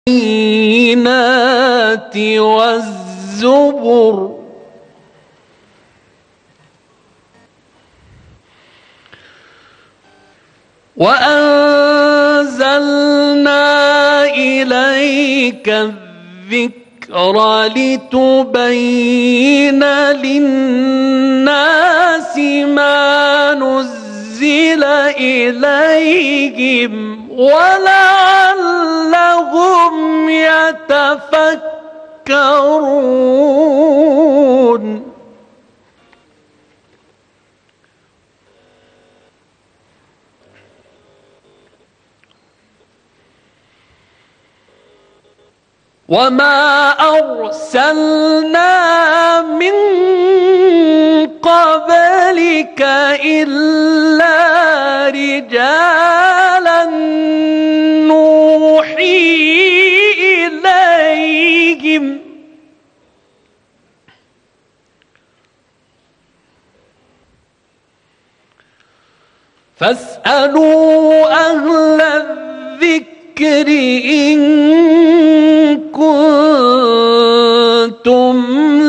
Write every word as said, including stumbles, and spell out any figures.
البينات والزبر وأنزلنا إليك الذكر لتبين للناس ما نزل إليهم ولعلهم يتفكرون. وما أرسلنا من قبلك إلا رجالا نوحي إليهم فاسألوا أهل الذكر إن كنتم